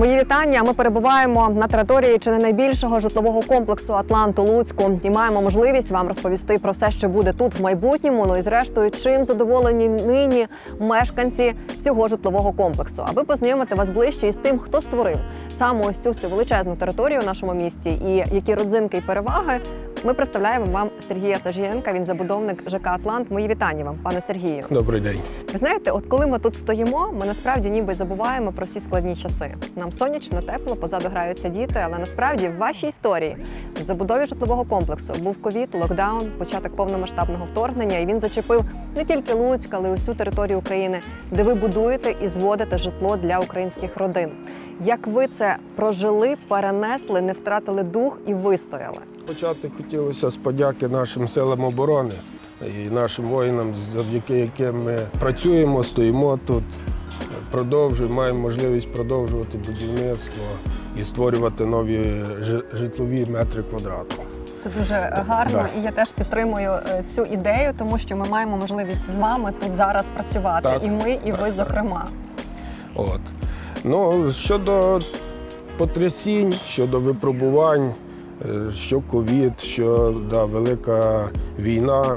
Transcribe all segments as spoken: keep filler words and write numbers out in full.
Мої вітання. Ми перебуваємо на території чи не найбільшого житлового комплексу «Атлант» у Луцьку і маємо можливість вам розповісти про все, що буде тут в майбутньому. Ну і зрештою, чим задоволені нині мешканці цього житлового комплексу. Аби познайомити вас ближче із тим, хто створив саме ось цю всю величезну територію в нашому місті і які родзинки і переваги, ми представляємо вам Сергія Сажієнка. Він забудовник ЖК «Атлант». Мої вітання вам, пане Сергію. Добрий день. Ви знаєте, от коли ми тут стоїмо, ми насправді ніби забуваємо про всі складні часи. Нам сонячно, тепло, позаду граються діти, але насправді в вашій історії в забудові житлового комплексу був ковід, локдаун, початок повномасштабного вторгнення, і він зачепив не тільки Луцьк, але й усю територію України, де ви будуєте і зводите житло для українських родин. Як ви це прожили, перенесли, не втратили дух і вистояли? Почати хотілося з подяки нашим силам оборони і нашим воїнам, завдяки яким ми працюємо, стоїмо тут, продовжуємо, маємо можливість продовжувати будівництво і створювати нові житлові метри квадрату. Це дуже гарно, да. І я теж підтримую цю ідею, тому що ми маємо можливість з вами тут зараз працювати. Так, і ми, і так, ви, зокрема. От. Ну, щодо потрясінь, щодо випробувань, що ковід, що да, велика війна.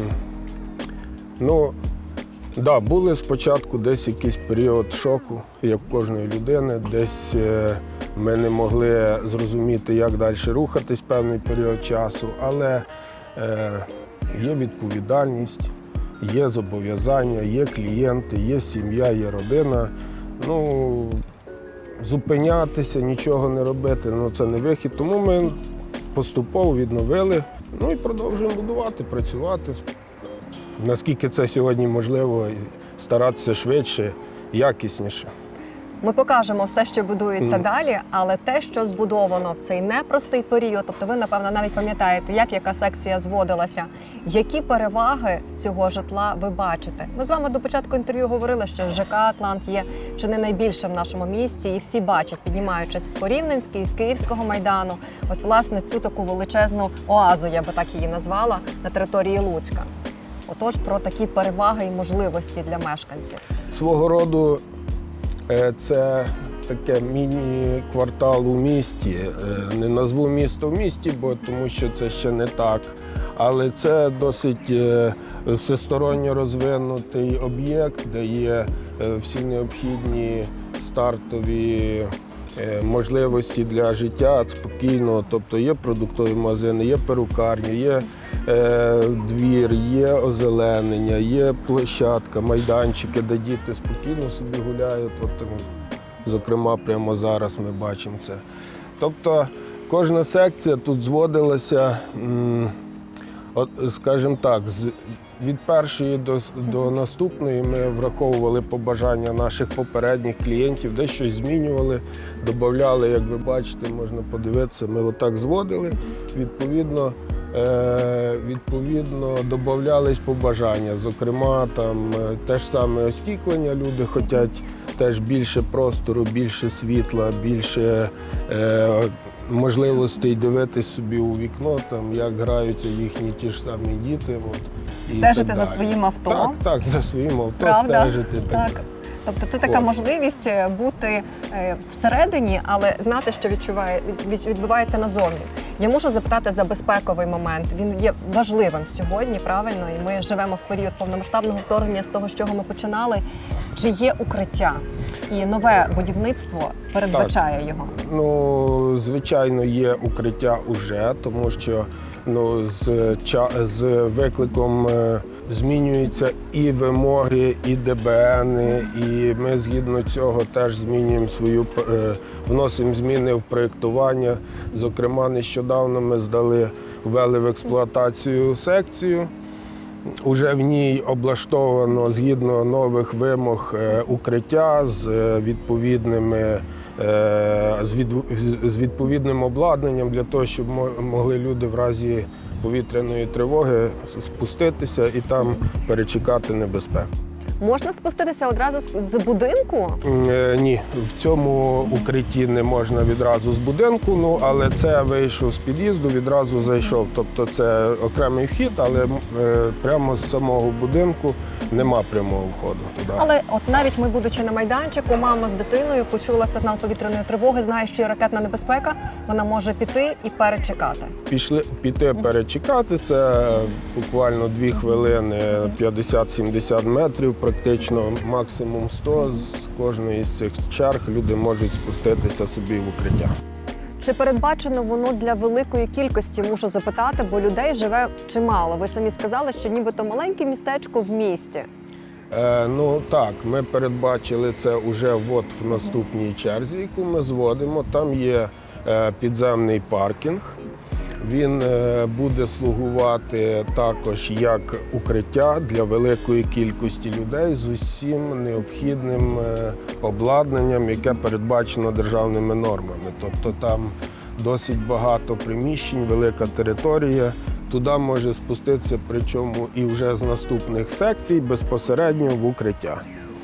Ну, да, були спочатку десь якийсь період шоку, як у кожної людини. Десь ми не могли зрозуміти, як далі рухатись певний період часу, але е, є відповідальність, є зобов'язання, є клієнти, є сім'я, є родина. Ну, зупинятися, нічого не робити, ну це не вихід. Тому ми поступово відновили, ну і продовжуємо будувати, працювати. Наскільки це сьогодні можливо, старатися швидше, якісніше. Ми покажемо все, що будується mm. далі, але те, що збудовано в цей непростий період, тобто ви, напевно, навіть пам'ятаєте, як яка секція зводилася, які переваги цього житла ви бачите. Ми з вами до початку інтерв'ю говорили, що ЖК «Атлант» є чи не найбільше в нашому місті, і всі бачать, піднімаючись по Рівненській, з Київського майдану, ось, власне, цю таку величезну оазу, я би так її назвала, на території Луцька. Отож, про такі переваги і можливості для мешканців. Свого роду це таке міні-квартал у місті. Не назву місто в місті, бо тому що це ще не так. Але це досить всесторонньо розвинутий об'єкт, де є всі необхідні стартові можливості для життя спокійно. Тобто є продуктові магазини, є перукарня, є двір, є озеленення, є площадка, майданчики, де діти спокійно собі гуляють. От, зокрема, прямо зараз ми бачимо це. Тобто кожна секція тут зводилася, от, скажімо так, від першої до, до наступної ми враховували побажання наших попередніх клієнтів, десь щось змінювали, додавали, як ви бачите, можна подивитися, ми отак зводили, відповідно, е, відповідно додавались побажання, зокрема, там те ж саме остіклення, люди хочуть теж більше простору, більше світла, більше е, можливостей дивитись собі у вікно, там, як граються їхні ті ж самі діти. От, і стежити за своїм авто? Так, так, за своїм авто. Правда? Стежити. Так. Так. Тобто це така можливість бути всередині, але знати, що відчуває, відбувається назовні. Я мушу запитати за безпековий момент. Він є важливим сьогодні, правильно? І ми живемо в період повномасштабного вторгнення з того, з чого ми починали. Чи є укриття? І нове будівництво передбачає так. його? Ну, звичайно, є укриття уже, тому що ну, з, з викликом змінюються і вимоги, і ДБНи, і ми згідно цього теж змінюємо свою, вносимо зміни в проєктування. Зокрема, нещодавно ми здали, ввели в експлуатацію секцію. Уже в ній облаштовано згідно нових вимог укриття з відповідними з відповідним обладнанням для того, щоб могли люди в разі повітряної тривоги спуститися і там перечекати небезпеку. Можна спуститися одразу з будинку? Е, ні, в цьому укритті не можна відразу з будинку, ну, але це вийшов з під'їзду, відразу зайшов. Тобто це окремий вхід, але е, прямо з самого будинку нема прямого входу туди. Але от навіть ми, будучи на майданчику, мама з дитиною почула сигнал повітряної тривоги, знає, що є ракетна небезпека, вона може піти і перечекати. Пішли, піти перечекати, це буквально дві хвилини, п'ятдесят-сімдесят метрів, практично максимум сто. З кожної з цих черг люди можуть спуститися собі в укриття. Чи передбачено воно для великої кількості, мушу запитати, бо людей живе чимало. Ви самі сказали, що нібито маленьке містечко в місті. Е, ну так, ми передбачили це вже от в наступній черзі, яку ми зводимо. Там є е, підземний паркінг. Він е, буде слугувати також як укриття для великої кількості людей з усім необхідним е, обладнанням, яке передбачено державними нормами. Тобто там досить багато приміщень, велика територія. Туди може спуститися, причому і вже з наступних секцій безпосередньо в укриття.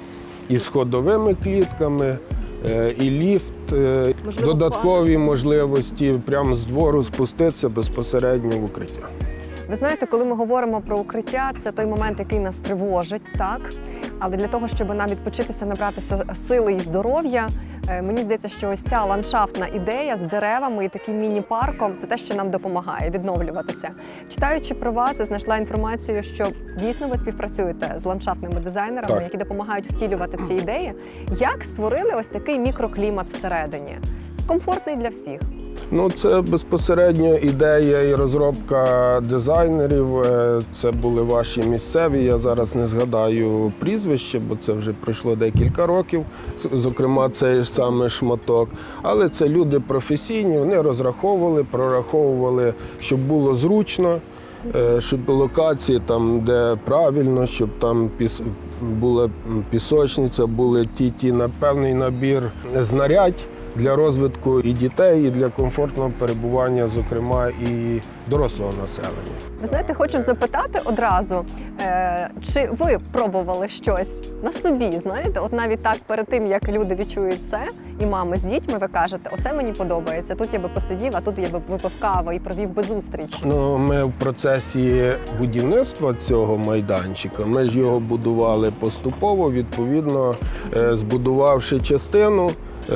І з ходовими клітками, і ліфт, Можливо, додаткові можливості прямо з двору спуститися безпосередньо в укриття. Ви знаєте, коли ми говоримо про укриття, це той момент, який нас тривожить, так? Але для того, щоб нам відпочитися, набратися сили і здоров'я, мені здається, що ось ця ландшафтна ідея з деревами і таким міні-парком – це те, що нам допомагає відновлюватися. Читаючи про вас, я знайшла інформацію, що дійсно ви співпрацюєте з ландшафтними дизайнерами, так, які допомагають втілювати ці ідеї. Як створили ось такий мікроклімат всередині? Комфортний для всіх. Ну, це безпосередньо ідея і розробка дизайнерів. Це були ваші місцеві. Я зараз не згадаю прізвище, бо це вже пройшло декілька років, зокрема, цей ж саме шматок. Але це люди професійні, вони розраховували, прораховували, щоб було зручно, щоб локації там, де правильно, щоб там піс... була пісочниця, були ті-ті на певний набір знарядь для розвитку і дітей, і для комфортного перебування, зокрема, і дорослого населення. Ви знаєте, хочу запитати одразу, е, чи ви пробували щось на собі, знаєте? От навіть так, перед тим, як люди відчують це, і мами з дітьми, ви кажете, оце мені подобається, тут я би посидів, а тут я би випив каву і провів би зустріч. Ну, ми в процесі будівництва цього майданчика, ми ж його будували поступово, відповідно, е, збудувавши частину,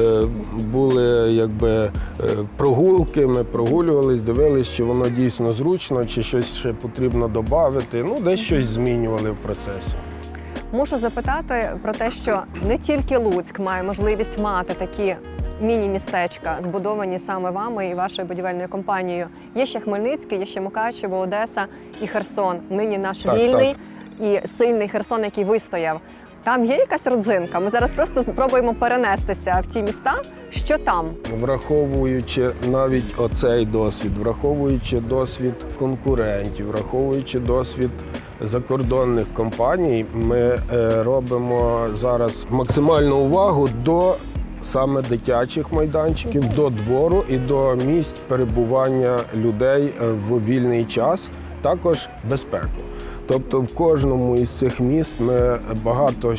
були якби прогулки, ми прогулювались, дивилися, чи воно дійсно зручно, чи щось ще потрібно додати. Ну, десь щось змінювали в процесі. Мушу запитати про те, що не тільки Луцьк має можливість мати такі міні-містечка, збудовані саме вами і вашою будівельною компанією. Є ще Хмельницький, є ще Мукачево, Одеса і Херсон. Нині наш так, вільний так. і сильний Херсон, який вистояв. Там є якась родзинка? Ми зараз просто спробуємо перенестися в ті міста. Що там? Враховуючи навіть оцей досвід, враховуючи досвід конкурентів, враховуючи досвід закордонних компаній, ми робимо зараз максимальну увагу до саме дитячих майданчиків, до двору і до місць перебування людей в вільний час, також безпеку. Тобто в кожному із цих міст ми багато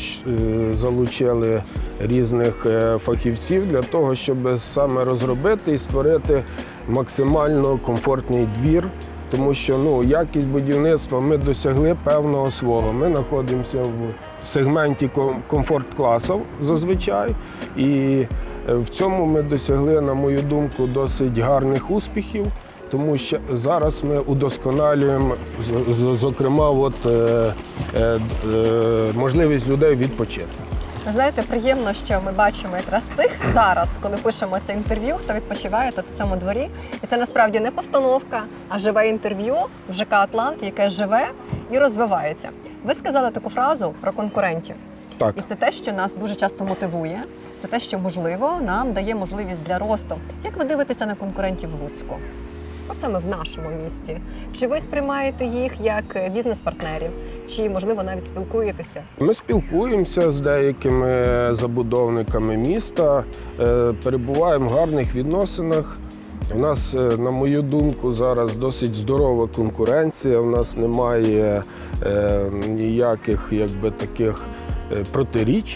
залучили різних фахівців для того, щоб саме розробити і створити максимально комфортний двір, тому що ну, якість будівництва ми досягли певного свого. Ми знаходимося в сегменті комфорт-класів зазвичай, і в цьому ми досягли, на мою думку, досить гарних успіхів. Тому що зараз ми удосконалюємо, зокрема, от, е, е, можливість людей відпочити. Ви знаєте, приємно, що ми бачимо якраз тих зараз, коли пишемо це інтерв'ю, хто відпочиває тут в цьому дворі. І це насправді не постановка, а живе інтерв'ю в ЖК «Атлант», яке живе і розвивається. Ви сказали таку фразу про конкурентів. Так. І це те, що нас дуже часто мотивує. Це те, що, можливо, нам дає можливість для росту. Як ви дивитеся на конкурентів в Луцьку? От саме в нашому місті. Чи ви сприймаєте їх як бізнес-партнерів? Чи, можливо, навіть спілкуєтеся? Ми спілкуємося з деякими забудовниками міста, перебуваємо в гарних відносинах. У нас, на мою думку, зараз досить здорова конкуренція, у нас немає ніяких якби, таких протиріч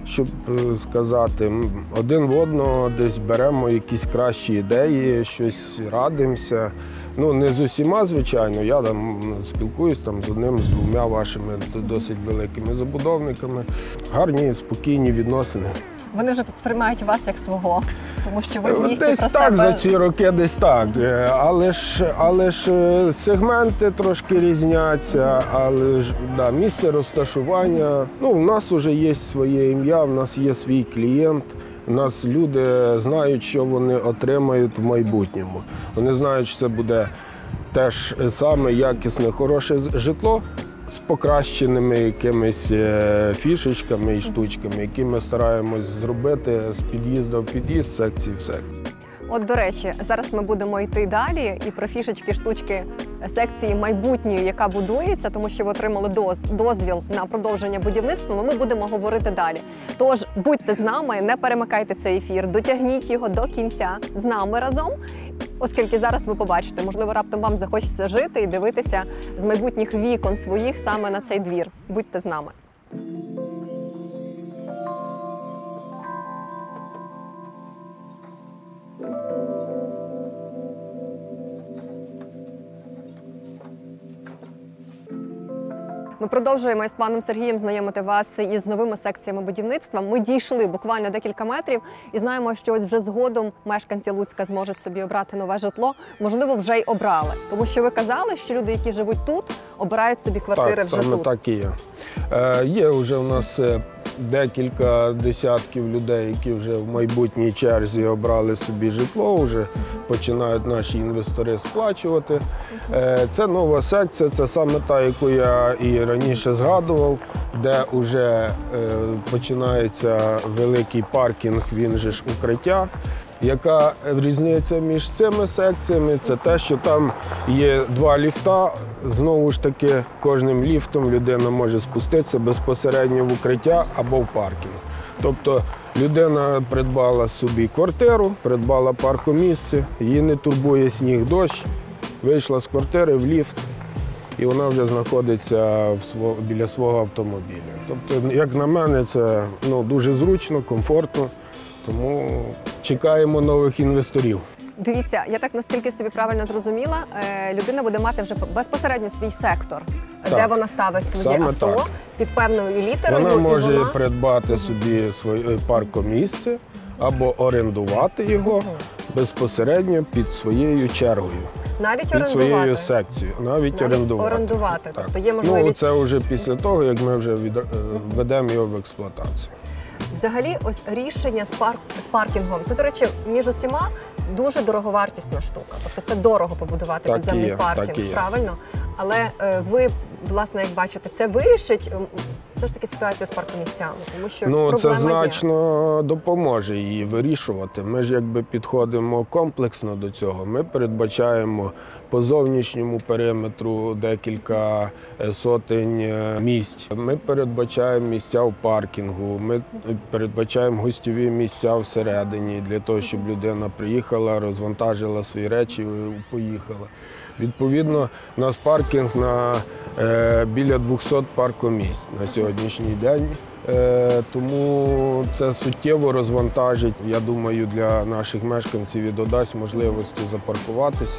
щоб сказати, один в одного десь беремо якісь кращі ідеї, щось радимося. Ну, не з усіма, звичайно, я там спілкуюсь там, з одним, з двома вашими досить великими забудовниками. Гарні, спокійні відносини. Вони вже сприймають вас як свого, тому що ви в місті десь про так, себе... за ці роки десь так. Але ж, але ж сегменти трошки різняться, але ж да, місце розташування. Ну, у нас вже є своє ім'я, у нас є свій клієнт. У нас люди знають, що вони отримають в майбутньому. Вони знають, що це буде теж саме якісне, хороше житло з покращеними якимись фішечками і штучками, які ми стараємось зробити з під'їзду в під'їзд, секції в секцію. От, до речі, зараз ми будемо йти далі і про фішечки, штучки секції майбутньої, яка будується, тому що ви отримали доз, дозвіл на продовження будівництва, ми будемо говорити далі. Тож, будьте з нами, не перемикайте цей ефір, дотягніть його до кінця з нами разом, оскільки зараз ви побачите, можливо, раптом вам захочеться жити і дивитися з майбутніх вікон своїх саме на цей двір. Будьте з нами. Ми продовжуємо із паном Сергієм знайомити вас із новими секціями будівництва. Ми дійшли буквально декілька метрів і знаємо, що ось вже згодом мешканці Луцька зможуть собі обрати нове житло. Можливо, вже й обрали. Тому що ви казали, що люди, які живуть тут, обирають собі квартири так, вже саме тут. Так і є. Е, є вже у нас декілька десятків людей, які вже в майбутній черзі обрали собі житло, вже починають наші інвестори сплачувати. Е, це нова секція, це саме та, яку я і раніше згадував, де вже е, починається великий паркінг, він же ж укриття. Яка різниця між цими секціями? Це те, що там є два ліфта, знову ж таки кожним ліфтом людина може спуститися безпосередньо в укриття або в паркінг. Тобто людина придбала собі квартиру, придбала паркомісце, її не турбує сніг, дощ, вийшла з квартири в ліфт і вона вже знаходиться в сво, біля свого автомобіля. Тобто, як на мене, це ну, дуже зручно, комфортно. Тому чекаємо нових інвесторів. Дивіться, я так наскільки собі правильно зрозуміла, людина буде мати вже безпосередньо свій сектор, так, де вона ставить своє саме авто так. Під певною літерою. Вона може вона... придбати угу. собі своє паркомісце або орендувати його угу. безпосередньо під своєю чергою. Навіть під орендувати? Під своєю секцією. Навіть, Навіть орендувати. орендувати. Так. Тобто є можливість... Ну, це вже після того, як ми вже від... введемо його в експлуатацію. Взагалі, ось рішення з, парк... з паркінгом, це, до речі, між усіма дуже дороговартісна штука. Тобто це дорого побудувати так підземний є, паркінг, правильно? Але е, ви, власне, як бачите, це вирішить все ж таки ситуацію з паркомісцями, тому що ну, проблема це значно є. допоможе її вирішувати. Ми ж якби підходимо комплексно до цього. Ми передбачаємо по зовнішньому периметру декілька сотень місць. Ми передбачаємо місця в паркінгу, ми передбачаємо гостьові місця всередині для того, щоб людина приїхала, розвантажила свої речі і поїхала. Відповідно, у нас паркінг на е, біля двохсот паркомісць на сьогоднішній день. Е, тому це суттєво розвантажить, я думаю, для наших мешканців і додасть можливості запаркуватися,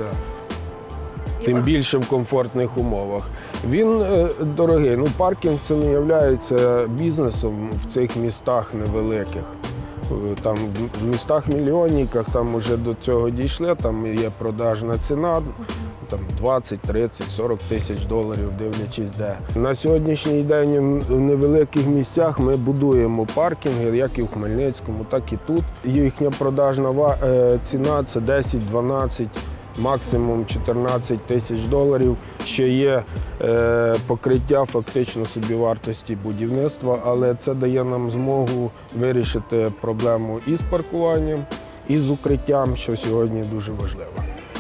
тим більше в комфортних умовах. Він е, дорогий. Ну, паркінг це не є бізнесом в цих містах невеликих. Там в містах мільйонниках там вже до цього дійшли, там є продажна ціна, там двадцять, тридцять, сорок тисяч доларів, дивлячись де. На сьогоднішній день в невеликих місцях ми будуємо паркінги, як і в Хмельницькому, так і тут. Їхня продажна ціна – це десять, дванадцять, максимум чотирнадцять тисяч доларів, що є е, покриття фактично собівартості будівництва, але це дає нам змогу вирішити проблему і з паркуванням, і з укриттям, що сьогодні дуже важливо.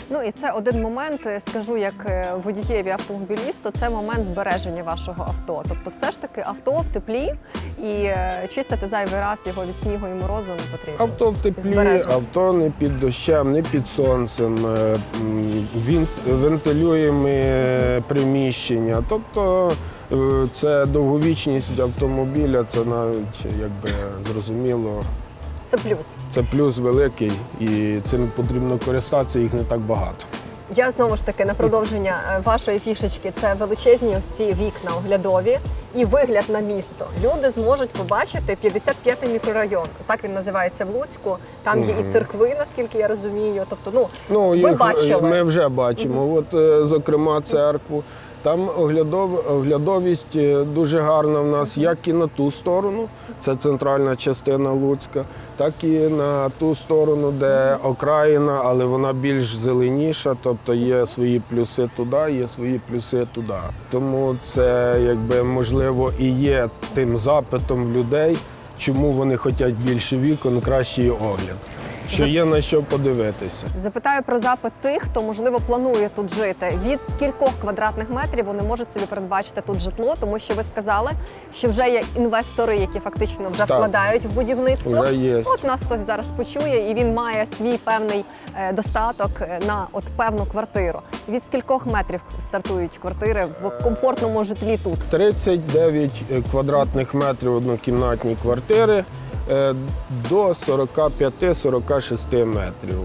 Ну і це один момент, скажу як е, водієві автомобілісту, це момент збереження вашого авто. Тобто все ж таки авто в теплі і е, чистити зайвий раз його від снігу і морозу не потрібно. Авто в теплі, Збереження. авто не під дощем, не під сонцем, е, м, він- вентилюємо приміщення. Тобто е, це довговічність автомобіля, це навіть якби зрозуміло. Це плюс. Це плюс великий і цим потрібно користатися, їх не так багато. Я знову ж таки на продовження е, вашої фішечки, це величезні ось ці вікна оглядові і вигляд на місто. Люди зможуть побачити п'ятдесят п'ятий мікрорайон. Так він називається в Луцьку. Там є і Мгм. церкви, наскільки я розумію. Тобто, ну Ну, ви їх бачили. ми вже бачимо. От, е, зокрема, церкву. Там оглядов, оглядовість е, дуже гарна в нас, як і на ту сторону, це центральна частина Луцька, так і на ту сторону, де окраїна, але вона більш зеленіша, тобто є свої плюси туди, є свої плюси туди. Тому це якби можливо і є тим запитом в людей, чому вони хочуть більше вікон, кращий огляд. Що є на що подивитися. Запитаю про запит тих, хто, можливо, планує тут жити. Від кількох квадратних метрів вони можуть собі передбачити тут житло, тому що ви сказали, що вже є інвестори, які фактично вже Так. вкладають в будівництво. Вже є. От нас хтось зараз почує, і він має свій певний е, достаток на от певну квартиру. Від скількох метрів стартують квартири в комфортному житлі тут? тридцять дев'ять квадратних метрів однокімнатні квартири е, до сорок п'ять сорок шість метрів.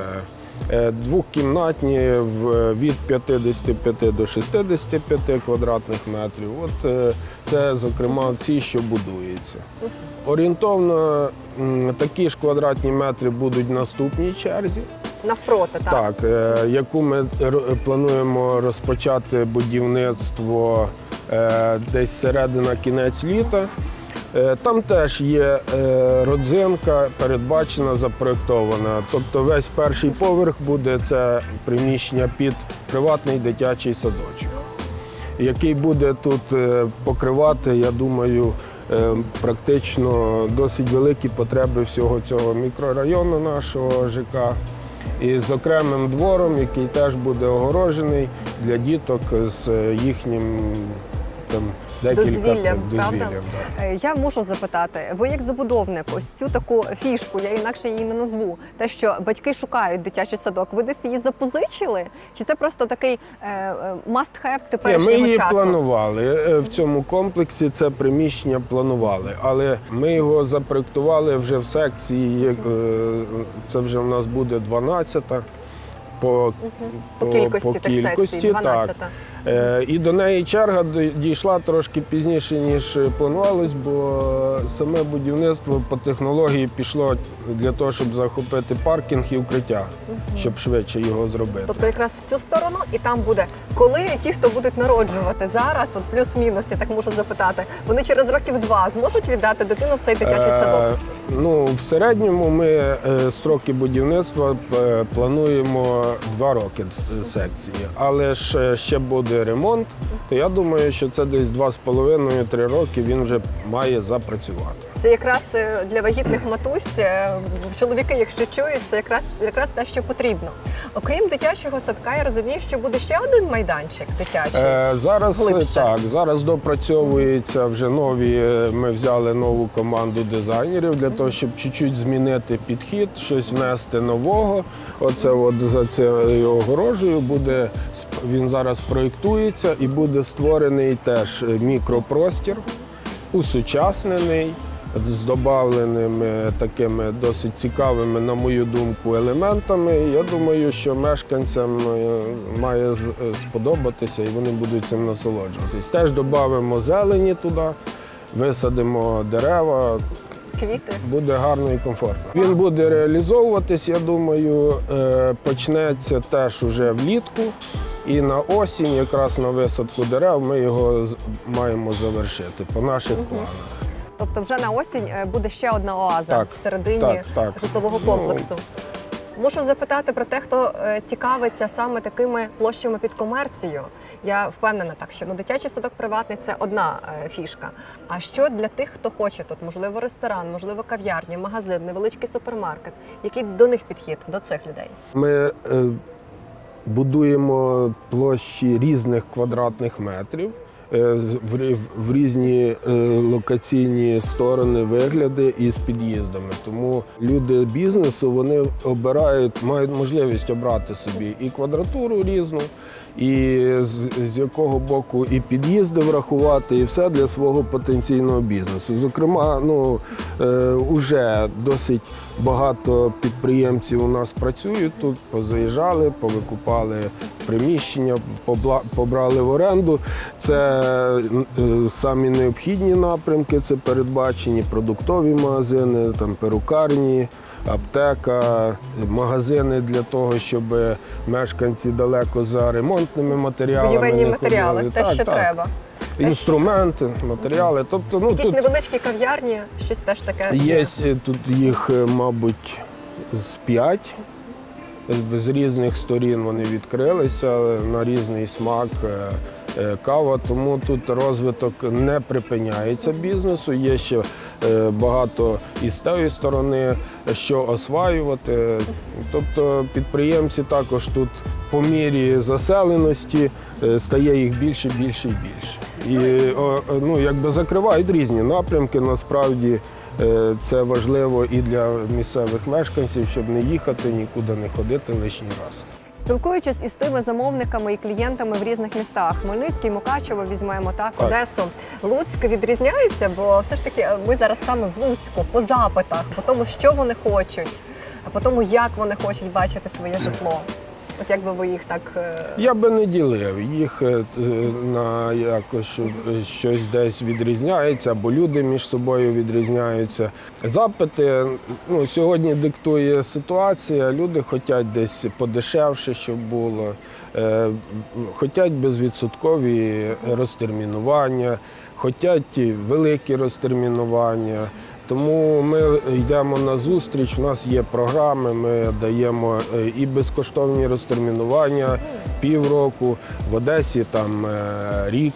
Е, е, Двохкімнатні в- від п'ятдесят п'ять до шістдесят п'ять квадратних метрів. От е, це, зокрема, ці, що будуються. Орієнтовно м, такі ж квадратні метри будуть в наступній черзі. Навпроти, так? Так, е, яку ми р- плануємо розпочати будівництво е, десь середина кінець літа. Е, Там теж є е, родзинка, передбачена, запроєктована. Тобто весь перший поверх буде це приміщення під приватний дитячий садочок, який буде тут е, покривати, я думаю, е, практично досить великі потреби всього цього мікрорайону нашого ЖК. І з окремим двором, який теж буде огорожений для діток з їхнім там декілька Дозвіллям, правда? дозвіллям, да. Е, Я мушу запитати, ви як забудовник, ось цю таку фішку, я інакше її не назву, те, що батьки шукають дитячий садок, ви десь її запозичили? Чи це просто такий е, е, must-have Ні, теперішнього ми її часу? планували. Е, В цьому комплексі це приміщення планували, але ми його запроєктували вже в секції, е, це вже в нас буде дванадцята. По, По кількості тих секцій, дванадцята. Е, І до неї черга д- дійшла трошки пізніше, ніж планувалось, бо саме будівництво по технології пішло для того, щоб захопити паркінг і укриття, щоб швидше його зробити. Тобто якраз в цю сторону і там буде. Коли ті, хто будуть народжувати зараз, от плюс-мінус, я так можу запитати, вони через років два зможуть віддати дитину в цей дитячий Е, садок? Ну, в середньому ми е, строки будівництва е, плануємо два роки с- секції, але ж е, ще буде ремонт, то я думаю, що це десь два з половиною - три роки він вже має запрацювати. Це якраз е, для вагітних матусь, е, чоловіки, якщо чують, це якраз, якраз те, що потрібно. Окрім дитячого садка, я розумію, що буде ще один майданчик дитячий. Е, зараз е, Глибше. так, зараз допрацьовується вже нові. е, Ми взяли нову команду дизайнерів для того, щоб чуть-чуть змінити підхід, щось внести нового. Оце от за цією огорожею буде сп- він зараз проєктується і буде створений теж мікропростір, усучаснений, з додавленими такими досить цікавими, на мою думку, елементами. Я думаю, що мешканцям е, має з- е, сподобатися і вони будуть цим насолоджуватись. Теж додамо зелені туди, висадимо дерева. Квіти. Буде гарно і комфортно. Він буде реалізовуватись, я думаю, е, почнеться теж уже влітку. І на осінь, якраз на висадку дерев, ми його з- маємо завершити по наших планах. Тобто вже на осінь е, буде ще одна оаза Так, всередині так, так. житлового Ну, комплексу. Мушу запитати про те, хто е, цікавиться саме такими площами під комерцію. Я впевнена так, що ну, дитячий садок приватний – це одна е, фішка. А що для тих, хто хоче тут? Можливо, ресторан, можливо, кав'ярня, магазин, невеличкий супермаркет. Який до них підхід, до цих людей? Ми е, будуємо площі різних квадратних метрів, в різні локаційні сторони, вигляди із під'їздами. Тому люди бізнесу, вони обирають, мають можливість обрати собі і квадратуру різну, і з, з якого боку і під'їзди врахувати, і все для свого потенційного бізнесу. Зокрема, ну, вже досить багато підприємців у нас працюють тут, позаїжджали, повикупали приміщення, побрали в оренду. Це самі необхідні напрямки, це передбачені продуктові магазини, там, перукарні, аптека, магазини для того, щоб мешканці далеко за ремонтними матеріалами. Будівельні матеріали, те, так, що так. треба. Інструменти, матеріали. Тобто, ну, якісь тут невеличкі кав'ярні, щось теж таке. Є тут їх, мабуть, з п'ять. З різних сторін вони відкрилися, на різний смак кава, тому тут розвиток не припиняється бізнесу, є ще багато і з тієї сторони, що осваювати. Тобто підприємці також тут по мірі заселеності стає їх більше, більше і більше. І ну, якби закривають різні напрямки, насправді. Це важливо і для місцевих мешканців, щоб не їхати, нікуди не ходити лишній раз. Спілкуючись із тими замовниками і клієнтами в різних містах, Хмельницький, Мукачево візьмемо, так, так. Одесу, Луцьк відрізняється, бо все ж таки ми зараз саме в Луцьку, по запитах, по тому, що вони хочуть, по тому, як вони хочуть бачити своє житло. От як би ви їх так… Я би не ділив. Їх на якось щось десь відрізняється, або люди між собою відрізняються. Запити, ну, сьогодні диктує ситуація, люди хочуть десь подешевше, щоб було, хочуть безвідсоткові розтермінування, хочуть великі розтермінування. Тому ми йдемо на зустріч, у нас є програми, ми даємо і безкоштовні розтермінування півроку, в Одесі там рік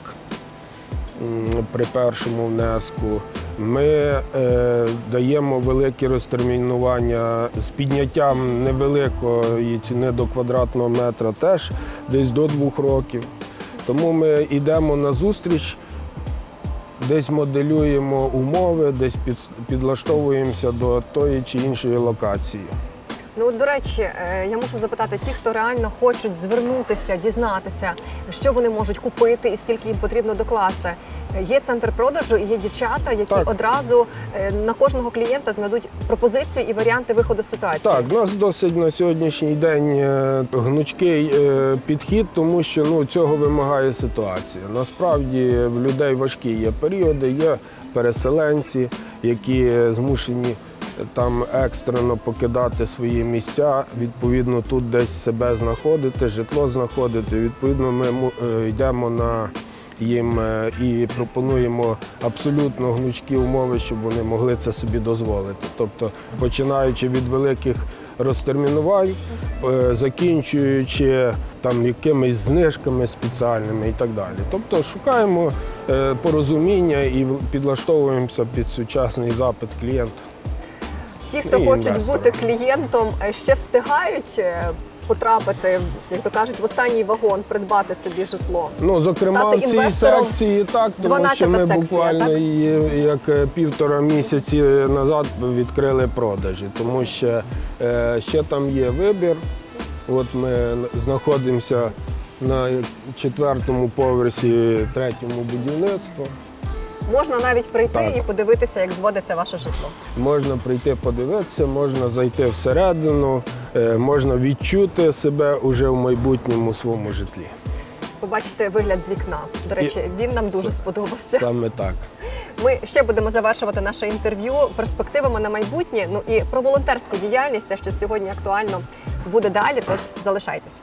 при першому внеску. Ми е, даємо великі розтермінування з підняттям невеликої ціни до квадратного метра теж десь до двох років. Тому ми йдемо на зустріч. Десь моделюємо умови, десь під, підлаштовуємося до тої чи іншої локації. Ну, до речі, я мушу запитати, ті, хто реально хочуть звернутися, дізнатися, що вони можуть купити і скільки їм потрібно докласти. Є центр продажу і є дівчата, які так. одразу на кожного клієнта знайдуть пропозиції і варіанти виходу з ситуації. Так, у нас досить на сьогоднішній день гнучкий підхід, тому що ну, цього вимагає ситуація. Насправді в людей важкі є періоди, є переселенці, які змушені там екстрено покидати свої місця, відповідно тут десь себе знаходити, житло знаходити. Відповідно ми йдемо на їм і пропонуємо абсолютно гнучкі умови, щоб вони могли це собі дозволити. Тобто починаючи від великих розтермінувань, закінчуючи там якимись знижками спеціальними і так далі. Тобто шукаємо порозуміння і підлаштовуємося під сучасний запит клієнта. Ті, хто хочуть бути клієнтом, ще встигають потрапити, як то кажуть, в останній вагон, придбати собі житло. Ну, зокрема, в цій секції так, тому що ми секція, буквально так? як півтора місяці назад відкрили продажі, тому що е, ще там є вибір. От ми знаходимося на четвертому поверсі третьому будівництва. Можна навіть прийти так. і подивитися, як зводиться ваше житло. Можна прийти подивитися, можна зайти всередину, можна відчути себе уже в майбутньому своєму житлі. Побачити вигляд з вікна. До речі, і... він нам дуже сподобався. Саме так. Ми ще будемо завершувати наше інтерв'ю перспективами на майбутнє, ну і про волонтерську діяльність, те, що сьогодні актуально, буде далі, тож залишайтесь.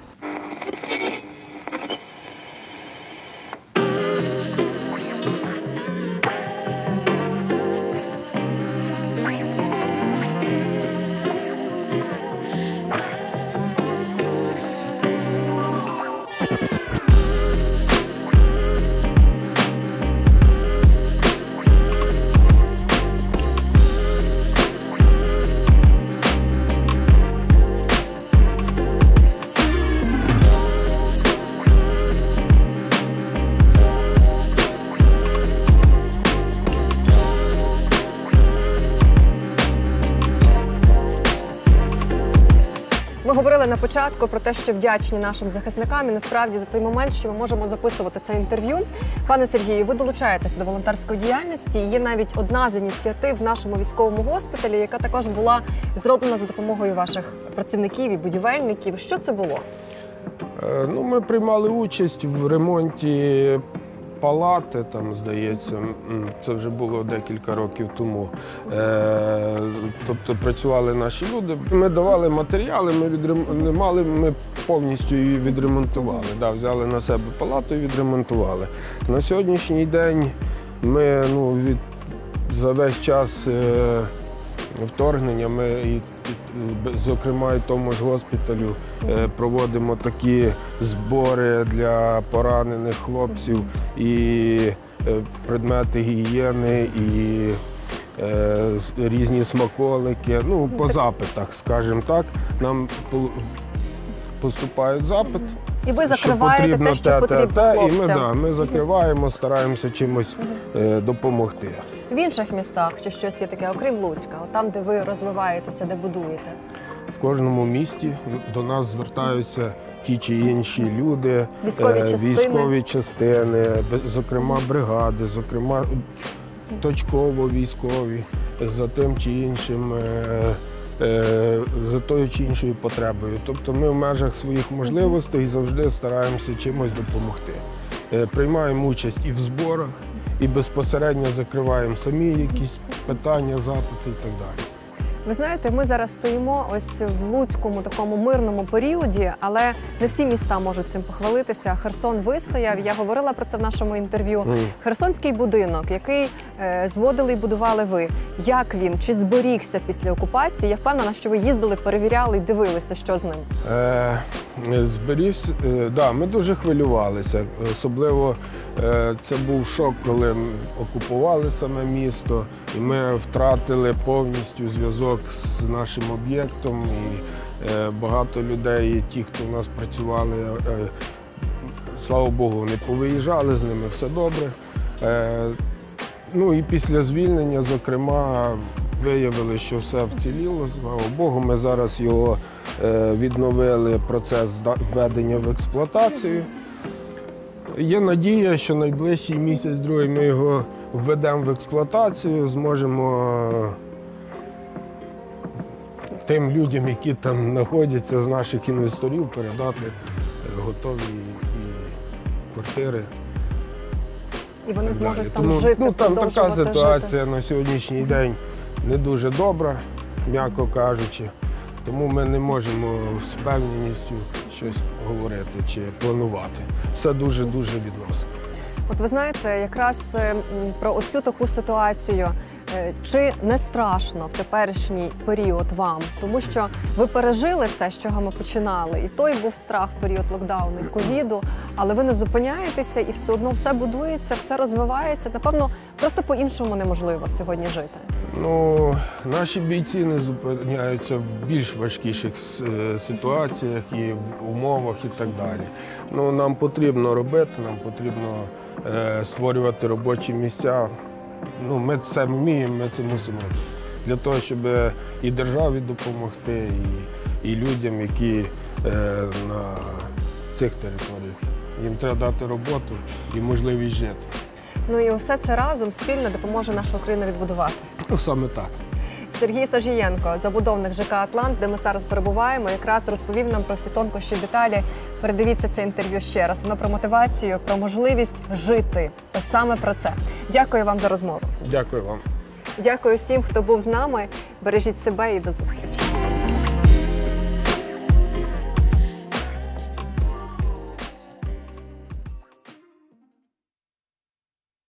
Ми говорили на початку про те, що вдячні нашим захисникам і насправді за той момент, що ми можемо записувати це інтерв'ю. Пане Сергію, ви долучаєтесь до волонтерської діяльності. Є навіть одна з ініціатив в нашому військовому госпіталі, яка також була зроблена за допомогою ваших працівників і будівельників. Що це було? Ну, ми приймали участь в ремонті палати, там, здається, це вже було декілька років тому. Е, тобто працювали наші люди. Ми давали матеріали, ми, відремонтували, ми повністю її відремонтували. Да, взяли на себе палату і відремонтували. На сьогоднішній день ми ну, від, за весь час е, вторгнення ми, і, зокрема, і тому ж госпіталю, е, проводимо такі збори для поранених хлопців і е, предмети гігієни, і е, різні смаколики. Ну, по запитах, скажімо так, нам поступають запит. І ви закриваєте те, що потрібно хлопцям. І ми, да, ми закриваємо, стараємося чимось е, допомогти. В інших містах чи щось є таке, окрім Луцька, там, де ви розвиваєтеся, де будуєте? В кожному місті до нас звертаються ті чи інші люди, військові частини, військові частини, зокрема бригади, зокрема точково військові, за тим чи іншим, за тою чи іншою потребою. Тобто ми в межах своїх можливостей завжди стараємося чимось допомогти. Приймаємо участь і в зборах, і безпосередньо закриваємо самі якісь питання, запити і так далі. Ви знаєте, ми зараз стоїмо ось в луцькому такому мирному періоді, але не всі міста можуть цим похвалитися. Херсон вистояв, я говорила про це в нашому інтерв'ю. Mm. Херсонський будинок, який е, зводили і будували ви. Як він? Чи зберігся після окупації? Я впевнена, що ви їздили, перевіряли і дивилися, що з ним. Е, зберігся, е, да, ми дуже хвилювалися. Особливо е, це був шок, коли окупували саме місто, і ми втратили повністю зв'язок з нашим об'єктом, і е, багато людей, і ті, хто в нас працювали, е, слава Богу, вони повиїжджали, з ними все добре. Е, ну і після звільнення, зокрема, виявили, що все вціліло, слава Богу, ми зараз його е, відновили, процес введення в експлуатацію. Є надія, що найближчий місяць-другий ми його введемо в експлуатацію, зможемо тим людям, які там знаходяться, з наших інвесторів, передати готові і квартири. І вони зможуть там Тому, жити, ну, там така ситуація жити. На сьогоднішній день не дуже добра, м'яко кажучи. Тому ми не можемо з впевненістю щось говорити чи планувати. Все дуже-дуже відносно. От ви знаєте, якраз про оцю таку ситуацію, чи не страшно в теперішній період вам? Тому що ви пережили це, з чого ми починали. І той був страх в період локдауну і ковіду, але ви не зупиняєтеся і все одно все будується, все розвивається. Напевно, просто по-іншому неможливо сьогодні жити. Ну, наші бійці не зупиняються в більш важкіших ситуаціях і в умовах і так далі. Ну, нам потрібно робити, нам потрібно е, створювати робочі місця. Ну, ми це вміємо, ми це мусимо робити. Для того, щоб і державі допомогти, і, і людям, які е, на цих територіях. Їм треба дати роботу і можливість жити. Ну і усе це разом спільно допоможе нашу Україну відбудувати. Ну, саме так. Сергій Сажієнко, забудовник ЖК «Атлант», де ми зараз перебуваємо, якраз розповів нам про всі тонкощі, деталі. Передивіться це інтерв'ю ще раз. Воно про мотивацію, про можливість жити. Ось саме про це. Дякую вам за розмову. Дякую вам. Дякую всім, хто був з нами. Бережіть себе і до зустрічі.